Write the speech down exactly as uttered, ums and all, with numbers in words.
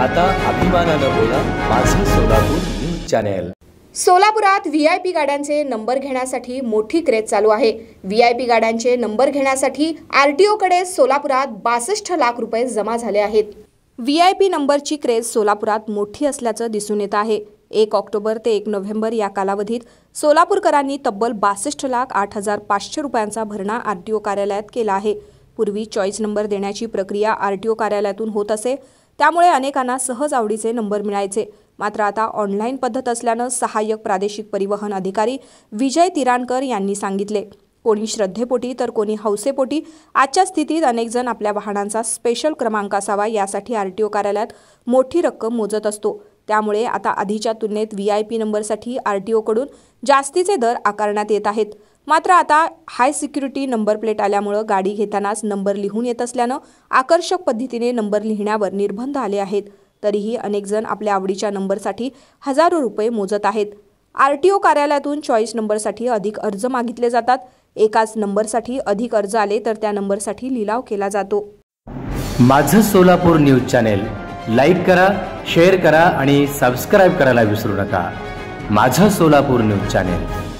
आता अभिमानानं बोला माझं सोलापूर न्यूज चॅनेल। सोलापुरात व्ही आय पी गाड्यांचे नंबर घेण्यासाठी मोठी क्रेज चालू आहे। व्ही आय पी गाड्यांचे नंबर घेण्यासाठी आर टी ओ कडे सोलापुरात बासष्ट लाख रुपये जमा झाले आहेत। व्ही आय पी नंबरची क्रेज सोलापुरात मोठी असल्याचं दिसून येत आहे। एक ऑक्टोबर ते एक नोव्हेंबर या कालावधीत सोलापूरकरांनी तब्बल बासष्ट लाख आठ हजार पाचशे रुपयांचा भरणा आर टी ओ कार्यालयात केला आहे। पूर्वी चॉईस नंबर देण्याची प्रक्रिया आर टी ओ कार्यालयातून होत असे, त्यामुळे अनेकांना सहज आवडीचे नंबर मिळायचे। मात्र आता ऑनलाईन पद्धत असल्यानं सहाय्यक प्रादेशिक परिवहन अधिकारी विजय तिराणकर यांनी सांगितले, कोणी श्रद्धेपोटी तर कोणी हौसेपोटी आजच्या स्थितीत अनेक जण आपल्या वाहनांचा स्पेशल क्रमांक असावा यासाठी आर टी ओ कार्यालयात मोठी रक्कम मोजत असतो। त्यामुळे आता आधीच्या तुलनेत व्ही आय पी नंबरसाठी आर टी ओ कडून जास्तीचे दर आकारण्यात येत आहेत। मात्र आता हाय सिक्युरिटी नंबर प्लेट आल्यामुळे गाडी घेतानाच नंबर लिहून येत असल्यानं आकर्षक पद्धतीने नंबर लिहिण्यावर निर्बंध आले आहेत। तरीही अनेक जण आपल्या आवडीच्या नंबरसाठी हजारो रुपये मोजत आहेत। आर टी ओ कार्यालयातून चॉईस नंबरसाठी अधिक अर्ज मागितले जातात। एकाच नंबरसाठी अधिक अर्ज आले तर त्या नंबरसाठी लिलाव केला जातो। माझं सोलापूर न्यूज चॅनेल लाईक करा, शेअर करा आणि सबस्क्राइब करायला विसरू नका। माझं सोलापूर न्यूज चॅनेल।